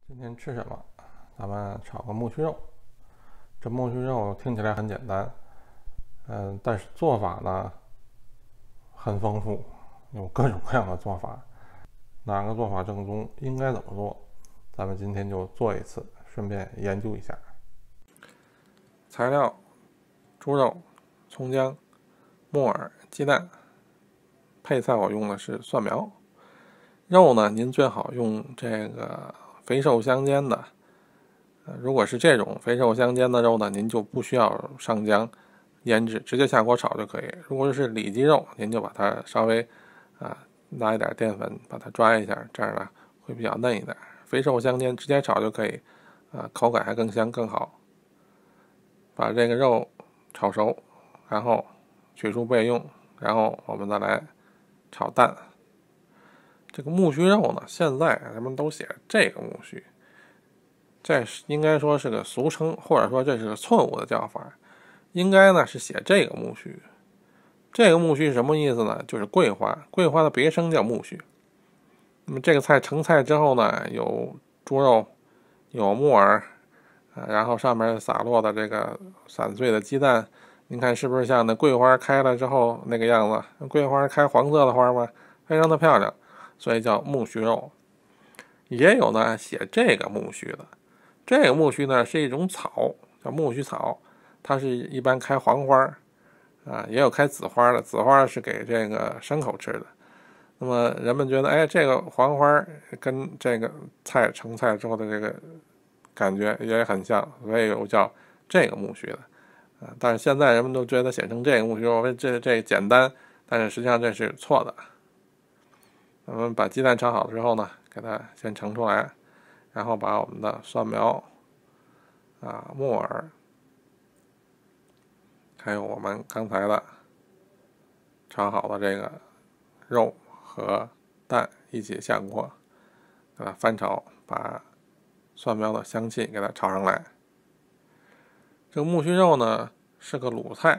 今天吃什么？咱们炒个木须肉。这木须肉听起来很简单，但是做法呢很丰富，有各种各样的做法。哪个做法正宗？应该怎么做？咱们今天就做一次，顺便研究一下。材料：猪肉、葱姜、木耳、鸡蛋。配菜我用的是蒜苗。肉呢，您最好用这个肥瘦相间的。如果是这种肥瘦相间的肉呢，您就不需要上姜腌制，直接下锅炒就可以。如果是里脊肉，您就把它稍微拿一点淀粉把它抓一下，这样呢会比较嫩一点。肥瘦相间，直接炒就可以，口感还更香更好。把这个肉炒熟，然后取出备用，然后我们再来炒蛋。这个木须肉呢，现在人们都写这个木须，这是应该说是个俗称，或者说这是个错误的叫法。应该呢是写这个木须。这个木须是什么意思呢？就是桂花，桂花的别称叫木须。那么这个菜成菜之后呢，有猪肉，有木耳，然后上面洒落的这个散碎的鸡蛋，您看是不是像那桂花开了之后那个样子？桂花开黄色的花吗？非常的漂亮，所以叫木须肉。也有呢写这个木须的，这个木须呢是一种草，叫木须草，它是一般开黄花也有开紫花的，紫花是给这个牲口吃的。那么人们觉得，这个黄花跟这个菜成菜之后的这个感觉也很像，所以有叫这个木须的。但是现在人们都觉得写成这个木须肉，这简单，但是实际上这是错的。我们把鸡蛋炒好之后呢，给它先盛出来，然后把我们的蒜苗、木耳，还有我们刚才的炒好的这个肉和蛋一起下锅，给它翻炒，把蒜苗的香气给它炒上来。这个木须肉呢是个鲁菜，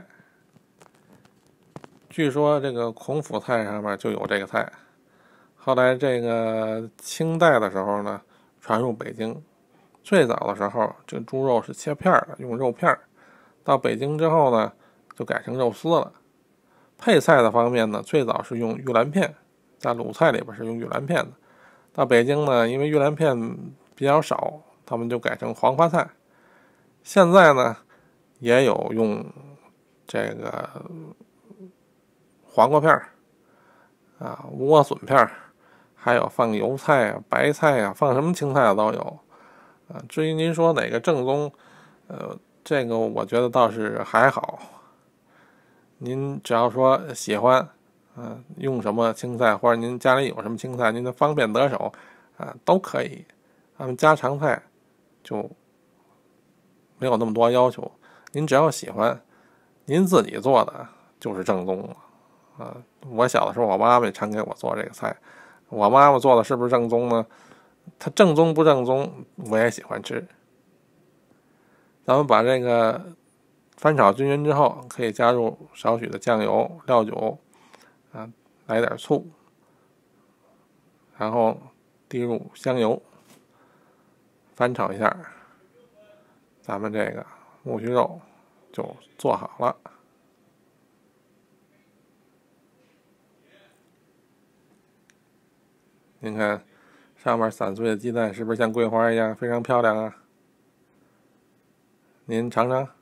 据说这个孔府菜上面就有这个菜。后来这个清代的时候呢，传入北京。最早的时候，这个猪肉是切片的，用肉片。到北京之后呢，就改成肉丝了。配菜的方面呢，最早是用玉兰片，在鲁菜里边是用玉兰片的。到北京呢，因为玉兰片比较少，他们就改成黄花菜。现在呢，也有用这个黄瓜片莴笋片，还有放油菜白菜放什么青菜都有。至于您说哪个正宗，这个我觉得倒是还好。您只要说喜欢，用什么青菜，或者您家里有什么青菜，您的方便得手，都可以。咱们家常菜就没有那么多要求，您只要喜欢，您自己做的就是正宗了。我小的时候，我妈妈也常给我做这个菜，我妈妈做的是不是正宗呢？它正宗不正宗，我也喜欢吃。咱们把这个翻炒均匀之后，可以加入少许的酱油、料酒，来点醋，然后滴入香油，翻炒一下，咱们这个木须肉就做好了。您看上面散碎的鸡蛋是不是像桂花一样非常漂亮啊？您尝尝。